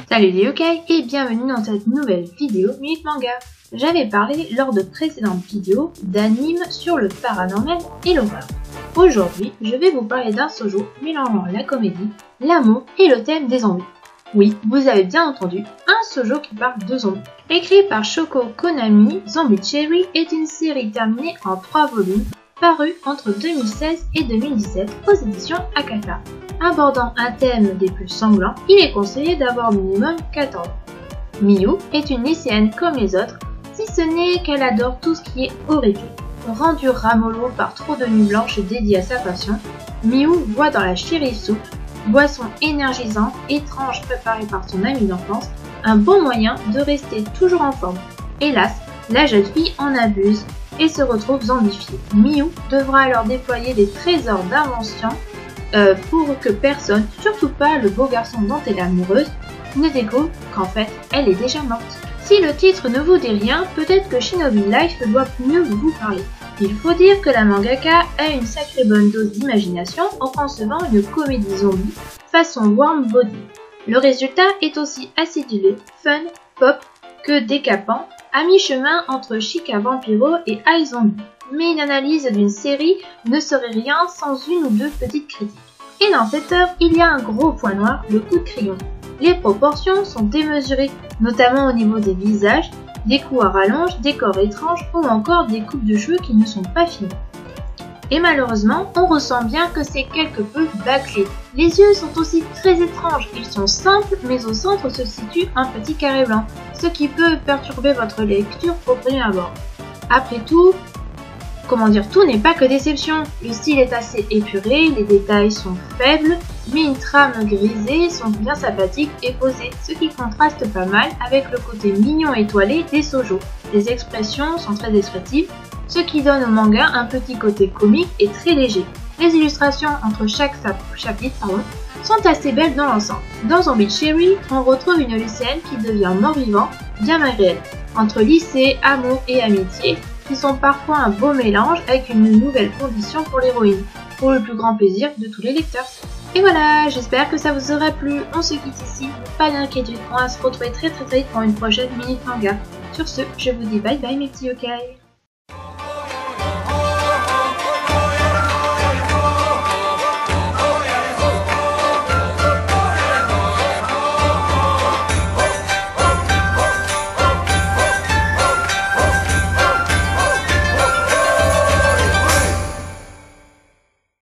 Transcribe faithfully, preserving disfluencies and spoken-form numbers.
Salut les yokai et bienvenue dans cette nouvelle vidéo Minute Manga. J'avais parlé lors de précédentes vidéos d'animes sur le paranormal et l'horreur. Aujourd'hui, je vais vous parler d'un shoujo mélangeant la comédie, l'amour et le thème des zombies. Oui, vous avez bien entendu, un shoujo qui parle de zombies. Écrit par Shoko Konami, Zombie Cherry est une série terminée en trois volumes, parue entre deux mille seize et deux mille dix-sept aux éditions Akata. Abordant un thème des plus sanglants, il est conseillé d'avoir minimum quatorze ans. Miyu est une lycéenne comme les autres, si ce n'est qu'elle adore tout ce qui est horrifique. Rendue ramollo par trop de nuits blanches dédiées à sa passion, Miyu voit dans la cherry soup, boisson énergisante, étrange préparée par son ami d'enfance, un bon moyen de rester toujours en forme. Hélas, la jeune fille en abuse et se retrouve zombifiée. Miyu devra alors déployer des trésors d'invention euh, pour que personne, surtout pas le beau garçon dont elle est amoureuse, ne découvre qu'en fait elle est déjà morte. Si le titre ne vous dit rien, peut-être que Shinobi Life doit mieux vous parler. Il faut dire que la mangaka a une sacrée bonne dose d'imagination en concevant une comédie zombie façon warm body. Le résultat est aussi acidulé, fun, pop que décapant, à mi-chemin entre Chica Vampiro et iZombie. Mais une analyse d'une série ne serait rien sans une ou deux petites critiques. Et dans cette œuvre, il y a un gros point noir, le coup de crayon. Les proportions sont démesurées, notamment au niveau des visages, des coups à rallonge, des corps étranges ou encore des coupes de cheveux qui ne sont pas finies. Et malheureusement, on ressent bien que c'est quelque peu bâclé. Les yeux sont aussi très étranges, ils sont simples mais au centre se situe un petit carré blanc, ce qui peut perturber votre lecture au premier abord. Après tout, comment dire, tout n'est pas que déception. Le style est assez épuré, les détails sont faibles, mais une trame grisée sont bien sympathiques et posées, ce qui contraste pas mal avec le côté mignon étoilé des shoujo. Les expressions sont très expressives, ce qui donne au manga un petit côté comique et très léger. Les illustrations entre chaque chapitre pardon, sont assez belles dans l'ensemble. Dans Zombie Cherry, on retrouve une lycéenne qui devient mort-vivant, bien malgré elle. Entre lycée, amour et amitié, qui sont parfois un beau mélange avec une nouvelle condition pour l'héroïne, pour le plus grand plaisir de tous les lecteurs. Et voilà, j'espère que ça vous aura plu, on se quitte ici, pas d'inquiétude, on va se retrouver très très très vite pour une prochaine Minute Manga. Sur ce, je vous dis bye bye mes petits yokai.